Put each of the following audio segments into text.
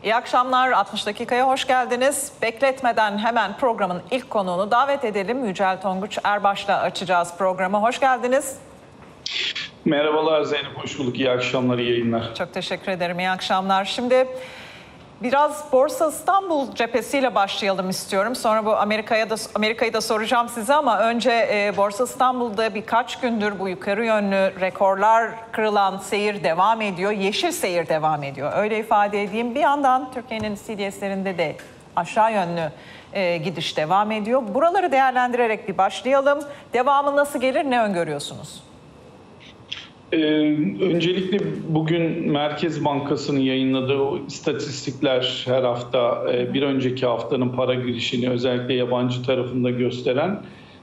İyi akşamlar, 60 dakikaya hoş geldiniz. Bekletmeden hemen programın ilk konuğunu davet edelim. Yücel Tonguç Erbaş'la açacağız programı. Hoş geldiniz. Merhabalar Zeynep, hoş bulduk. İyi akşamlar, iyi yayınlar. Çok teşekkür ederim, iyi akşamlar. Şimdi biraz Borsa İstanbul cephesiyle başlayalım istiyorum. Sonra bu Amerika'yı da soracağım size ama önce Borsa İstanbul'da birkaç gündür bu yukarı yönlü rekorlar kırılan seyir devam ediyor. Yeşil seyir devam ediyor. Öyle ifade edeyim. Bir yandan Türkiye'nin CDS'lerinde de aşağı yönlü gidiş devam ediyor. Buraları değerlendirerek bir başlayalım. Devamı nasıl gelir, ne öngörüyorsunuz? Öncelikle bugün Merkez Bankası'nın yayınladığı o istatistikler her hafta bir önceki haftanın para girişini özellikle yabancı tarafında gösteren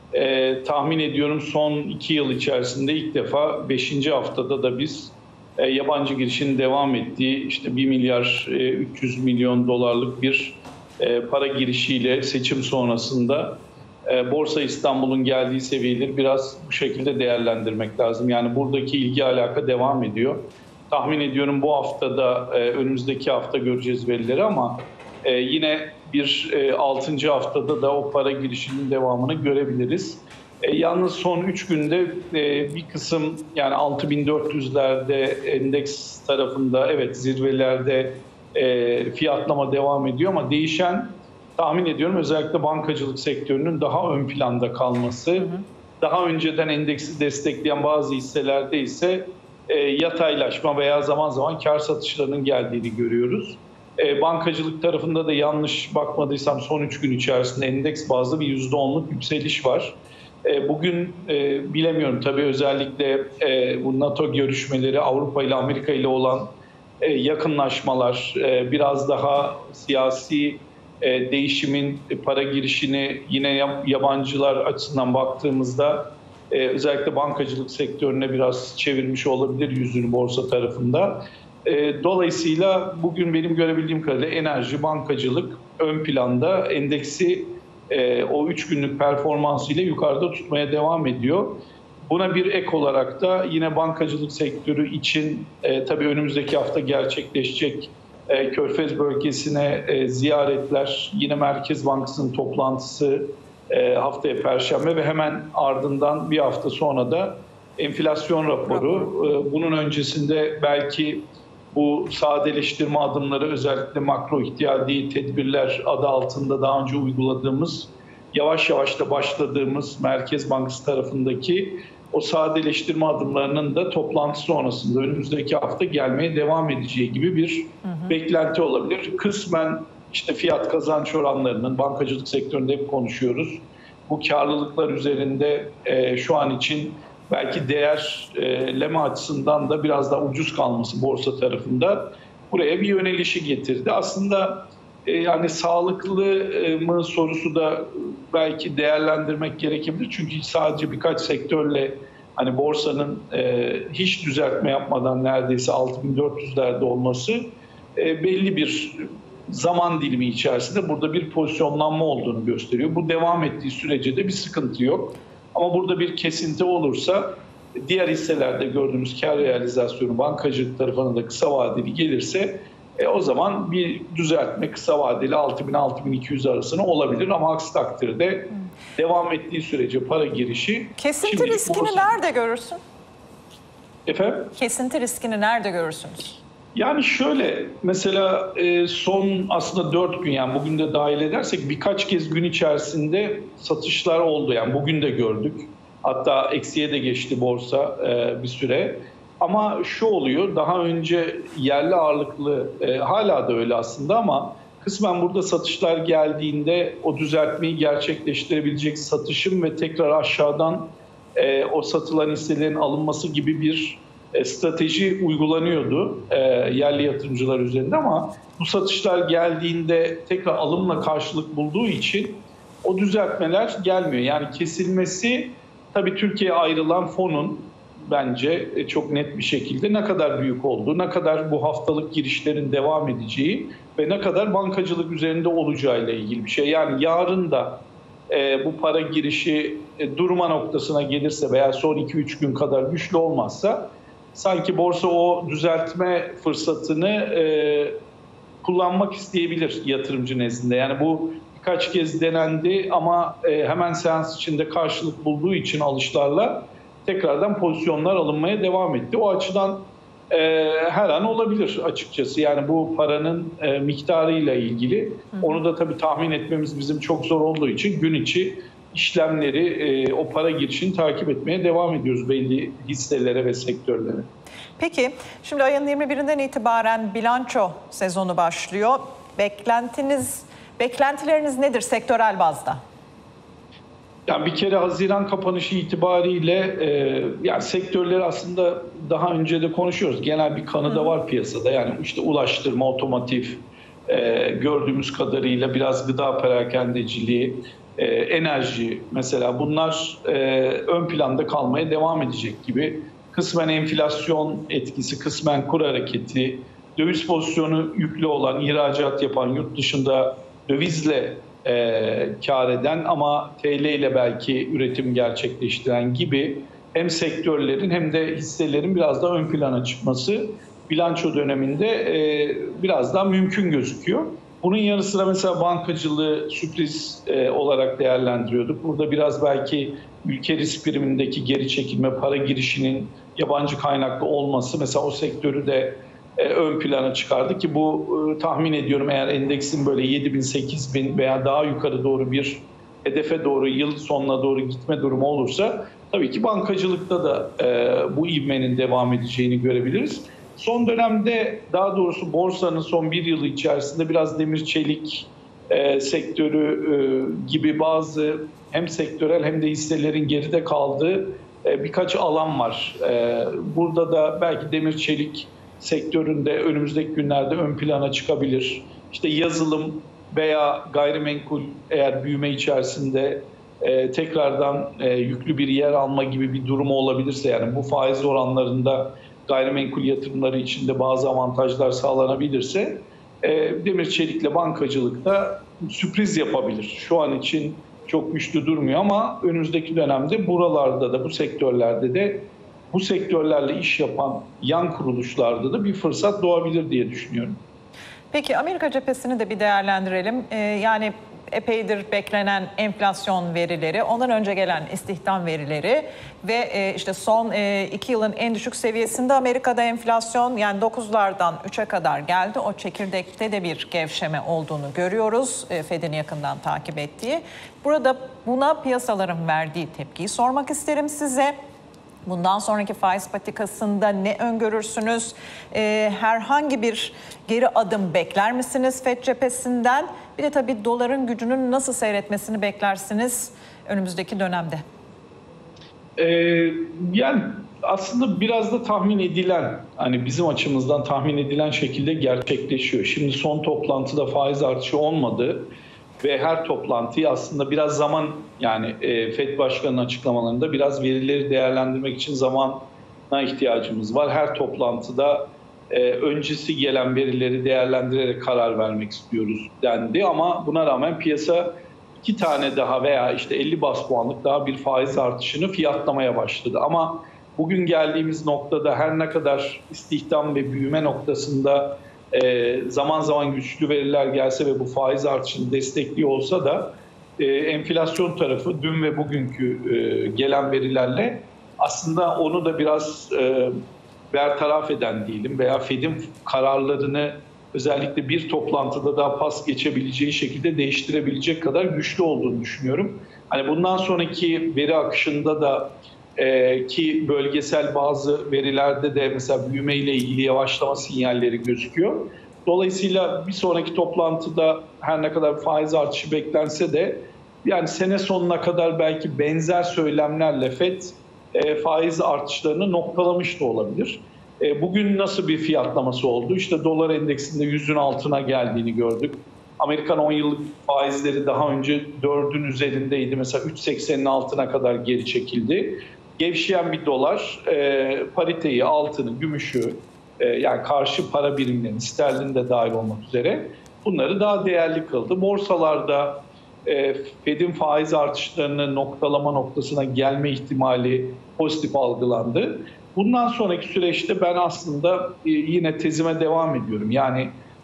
tahmin ediyorum son 2 yıl içerisinde ilk defa 5. haftada da biz yabancı girişinin devam ettiği işte 1 milyar 300 milyon dolarlık bir para girişiyle seçim sonrasında Borsa İstanbul'un geldiği seviyeleri biraz bu şekilde değerlendirmek lazım. Yani buradaki ilgi alaka devam ediyor. Tahmin ediyorum bu haftada, önümüzdeki hafta göreceğiz verileri ama yine bir 6. haftada da o para girişinin devamını görebiliriz. Yalnız son 3 günde bir kısım yani 6400'lerde endeks tarafında evet zirvelerde fiyatlama devam ediyor ama değişen tahmin ediyorum özellikle bankacılık sektörünün daha ön planda kalması. Daha önceden endeksi destekleyen bazı hisselerde ise yataylaşma veya zaman zaman kar satışlarının geldiğini görüyoruz. Bankacılık tarafında da yanlış bakmadıysam son 3 gün içerisinde endeks bazlı bir %10'luk yükseliş var. Bugün bilemiyorum tabii özellikle bu NATO görüşmeleri Avrupa ile Amerika ile olan yakınlaşmalar biraz daha siyasi değişimin para girişini yine yabancılar açısından baktığımızda özellikle bankacılık sektörüne biraz çevirmiş olabilir yüzünü borsa tarafında. Dolayısıyla bugün benim görebildiğim kadarıyla enerji, bankacılık ön planda endeksi o 3 günlük performansıyla yukarıda tutmaya devam ediyor. Buna bir ek olarak da yine bankacılık sektörü için tabii önümüzdeki hafta gerçekleşecek Körfez bölgesine ziyaretler, yine Merkez Bankası'nın toplantısı haftaya Perşembe ve hemen ardından bir hafta sonra da enflasyon raporu. Bunun öncesinde belki bu sadeleştirme adımları özellikle makro ihtiyadi tedbirler adı altında daha önce uyguladığımız, yavaş yavaş da başladığımız Merkez Bankası tarafındaki o sadeleştirme adımlarının da toplantı sonrasında önümüzdeki hafta gelmeye devam edeceği gibi bir beklenti olabilir. Kısmen işte fiyat kazanç oranlarının bankacılık sektöründe hep konuşuyoruz. Bu karlılıklar üzerinde şu an için belki değerleme açısından da biraz daha ucuz kalması borsa tarafında buraya bir yönelişi getirdi. Aslında yani sağlıklı mı sorusu da belki değerlendirmek gerekebilir. Çünkü sadece birkaç sektörle hani borsanın hiç düzeltme yapmadan neredeyse 6400'lerde olması belli bir zaman dilimi içerisinde burada bir pozisyonlanma olduğunu gösteriyor. Bu devam ettiği sürece de bir sıkıntı yok. Ama burada bir kesinti olursa diğer hisselerde gördüğümüz kar realizasyonu bankacılık tarafına da kısa vadeli gelirse o zaman bir düzeltme kısa vadeli 6000-6200 arasında olabilir ama aksi takdirde devam ettiği sürece para girişi... Kesinti riskini nerede görürsün? Efendim? Kesinti riskini nerede görürsünüz? Yani şöyle mesela son aslında 4 gün yani bugün de dahil edersek birkaç kez gün içerisinde satışlar oldu. Yani bugün de gördük. Hatta eksiye de geçti borsa bir süre. Ama şu oluyor, daha önce yerli ağırlıklı, hala da öyle aslında ama kısmen burada satışlar geldiğinde o düzeltmeyi gerçekleştirebilecek satışım ve tekrar aşağıdan o satılan hisselerin alınması gibi bir strateji uygulanıyordu yerli yatırımcılar üzerinde ama bu satışlar geldiğinde tekrar alımla karşılık bulduğu için o düzeltmeler gelmiyor. Yani kesilmesi tabii Türkiye'ye ayrılan fonun bence çok net bir şekilde ne kadar büyük olduğu, ne kadar bu haftalık girişlerin devam edeceği ve ne kadar bankacılık üzerinde olacağıyla ilgili bir şey. Yani yarın da bu para girişi durma noktasına gelirse veya son 2-3 gün kadar güçlü olmazsa sanki borsa o düzeltme fırsatını kullanmak isteyebilir yatırımcı nezdinde. Yani bu birkaç kez denendi ama hemen seans içinde karşılık bulduğu için alışlarla tekrardan pozisyonlar alınmaya devam etti. O açıdan her an olabilir açıkçası. Yani bu paranın miktarıyla ilgili. Onu da tabii tahmin etmemiz bizim çok zor olduğu için gün içi işlemleri, o para girişini takip etmeye devam ediyoruz belli hisselere ve sektörlere. Peki, şimdi ayın 21'inden itibaren bilanço sezonu başlıyor. Beklentileriniz nedir sektörel bazda? Yani bir kere Haziran kapanışı itibariyle yani sektörleri aslında daha önce de konuşuyoruz. Genel bir kanı da var piyasada. Yani işte ulaştırma, otomotiv, gördüğümüz kadarıyla biraz gıda perakendeciliği, enerji mesela bunlar ön planda kalmaya devam edecek gibi. Kısmen enflasyon etkisi, kısmen kur hareketi, döviz pozisyonu yüklü olan, ihracat yapan, yurt dışında dövizle kar eden ama TL ile belki üretim gerçekleştiren gibi hem sektörlerin hem de hisselerin biraz daha ön plana çıkması bilanço döneminde biraz daha mümkün gözüküyor. Bunun yanı sıra mesela bankacılığı sürpriz olarak değerlendiriyorduk. Burada biraz belki ülke risk primindeki geri çekilme, para girişinin yabancı kaynaklı olması mesela o sektörü de ön plana çıkardı ki bu tahmin ediyorum eğer endeksin böyle 7.000, 8.000 veya daha yukarı doğru bir hedefe doğru yıl sonuna doğru gitme durumu olursa tabii ki bankacılıkta da bu ivmenin devam edeceğini görebiliriz. Son dönemde daha doğrusu borsanın son bir yılı içerisinde biraz demir çelik sektörü gibi bazı hem sektörel hem de hisselerin geride kaldığı birkaç alan var. Burada da belki demir çelik sektöründe önümüzdeki günlerde ön plana çıkabilir. İşte yazılım veya gayrimenkul eğer büyüme içerisinde tekrardan yüklü bir yer alma gibi bir durumu olabilirse yani bu faiz oranlarında gayrimenkul yatırımları içinde bazı avantajlar sağlanabilirse demir çelikle bankacılıkta sürpriz yapabilir. Şu an için çok güçlü durmuyor ama önümüzdeki dönemde buralarda da bu sektörlerde de bu sektörlerle iş yapan yan kuruluşlarda da bir fırsat doğabilir diye düşünüyorum. Peki Amerika cephesini de bir değerlendirelim. Yani epeydir beklenen enflasyon verileri, ondan önce gelen istihdam verileri ve işte son 2 yılın en düşük seviyesinde Amerika'da enflasyon yani 9'lardan 3'e kadar geldi. O çekirdekte de bir gevşeme olduğunu görüyoruz. Fed'in yakından takip ettiği. Burada buna piyasaların verdiği tepkiyi sormak isterim size. Bundan sonraki faiz patikasında ne öngörürsünüz? Herhangi bir geri adım bekler misiniz FED cephesinden? Bir de tabii doların gücünün nasıl seyretmesini beklersiniz önümüzdeki dönemde? Yani aslında biraz da tahmin edilen, hani bizim açımızdan tahmin edilen şekilde gerçekleşiyor. Şimdi son toplantıda faiz artışı olmadı. Ve her toplantıyı aslında biraz zaman yani FED Başkanı'nın açıklamalarında biraz verileri değerlendirmek için zamana ihtiyacımız var. Her toplantıda öncesi gelen verileri değerlendirerek karar vermek istiyoruz dendi. Ama buna rağmen piyasa 2 tane daha veya işte 50 bas puanlık daha bir faiz artışını fiyatlamaya başladı. Ama bugün geldiğimiz noktada her ne kadar istihdam ve büyüme noktasında zaman zaman güçlü veriler gelse ve bu faiz artışını destekliyor olsa da enflasyon tarafı dün ve bugünkü gelen verilerle aslında onu da biraz bertaraf eden diyelim veya Fed'in kararlarını özellikle bir toplantıda daha pas geçebileceği şekilde değiştirebilecek kadar güçlü olduğunu düşünüyorum. Hani bundan sonraki veri akışında da ki bölgesel bazı verilerde de mesela büyüme ile ilgili yavaşlama sinyalleri gözüküyor. Dolayısıyla bir sonraki toplantıda her ne kadar faiz artışı beklense de yani sene sonuna kadar belki benzer söylemlerle FED faiz artışlarını noktalamış da olabilir. Bugün nasıl bir fiyatlaması oldu? İşte dolar endeksinde 100'ün altına geldiğini gördük. Amerikan 10 yıllık faizleri daha önce 4'ün üzerindeydi. Mesela 3.80'in altına kadar geri çekildi. Gevşeyen bir dolar pariteyi, altını, gümüşü yani karşı para birimlerini, sterlin de dahil olmak üzere bunları daha değerli kıldı. Borsalarda Fed'in faiz artışlarını noktalama noktasına gelme ihtimali pozitif algılandı. Bundan sonraki süreçte ben aslında yine tezime devam ediyorum. Yani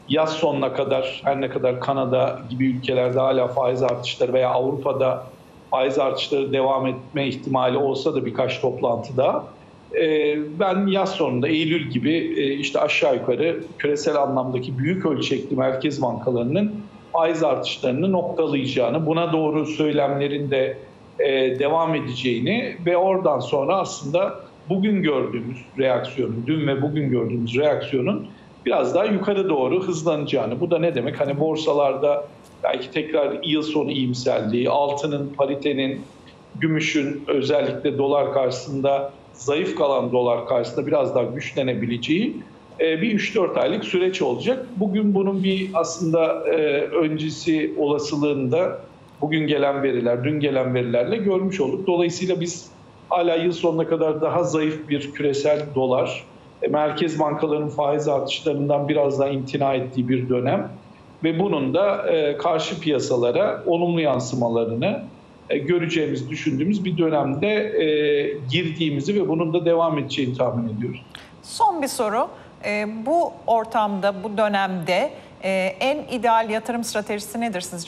yaz sonuna kadar her ne kadar Kanada gibi ülkelerde hala faiz artışları veya Avrupa'da faiz artışları devam etme ihtimali olsa da birkaç toplantıda ben yaz sonunda Eylül gibi işte aşağı yukarı küresel anlamdaki büyük ölçekli merkez bankalarının faiz artışlarını noktalayacağını, buna doğru söylemlerin de devam edeceğini ve oradan sonra aslında bugün gördüğümüz reaksiyonun, dün ve bugün gördüğümüz reaksiyonun biraz daha yukarı doğru hızlanacağını. Bu da ne demek? Hani borsalarda belki tekrar yıl sonu iyimserliği, altının, paritenin, gümüşün özellikle dolar karşısında, zayıf kalan dolar karşısında biraz daha güçlenebileceği bir 3-4 aylık süreç olacak. Bugün bunun bir aslında öncesi olasılığında bugün gelen veriler, dün gelen verilerle görmüş olduk. Dolayısıyla biz hala yıl sonuna kadar daha zayıf bir küresel dolar, merkez bankalarının faiz artışlarından biraz daha imtina ettiği bir dönem ve bunun da karşı piyasalara olumlu yansımalarını göreceğimiz, düşündüğümüz bir dönemde girdiğimizi ve bunun da devam edeceğini tahmin ediyoruz. Son bir soru. Bu ortamda, bu dönemde en ideal yatırım stratejisi nedir sizce?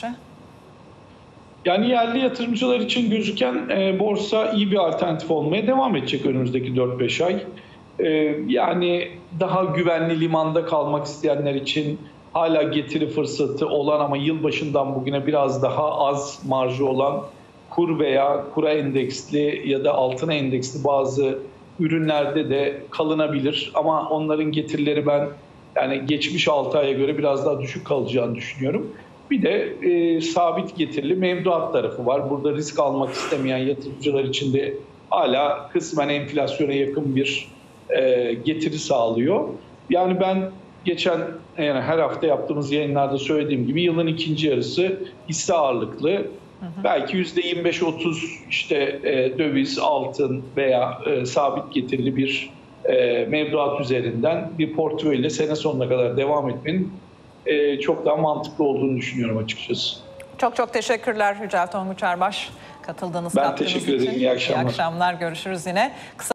Yani yerli yatırımcılar için gözüken borsa iyi bir alternatif olmaya devam edecek önümüzdeki 4-5 ay. Yani daha güvenli limanda kalmak isteyenler için hala getiri fırsatı olan ama yılbaşından bugüne biraz daha az marjı olan kur veya kura endeksli ya da altına endeksli bazı ürünlerde de kalınabilir. Ama onların getirileri ben yani geçmiş 6 aya göre biraz daha düşük kalacağını düşünüyorum. Bir de sabit getirili mevduat tarafı var. Burada risk almak istemeyen yatırımcılar için de hala kısmen enflasyona yakın bir getiri sağlıyor. Yani ben geçen yani her hafta yaptığımız yayınlarda söylediğim gibi yılın ikinci yarısı hisse ağırlıklı. Belki %25-30 işte döviz, altın veya sabit getirili bir mevduat üzerinden bir portföyle sene sonuna kadar devam etmenin çok daha mantıklı olduğunu düşünüyorum açıkçası. Çok çok teşekkürler Yücel Tonguç Erbaş katıldığınız Ben katkınız teşekkür için. ederim. İyi akşamlar. İyi akşamlar. Görüşürüz yine.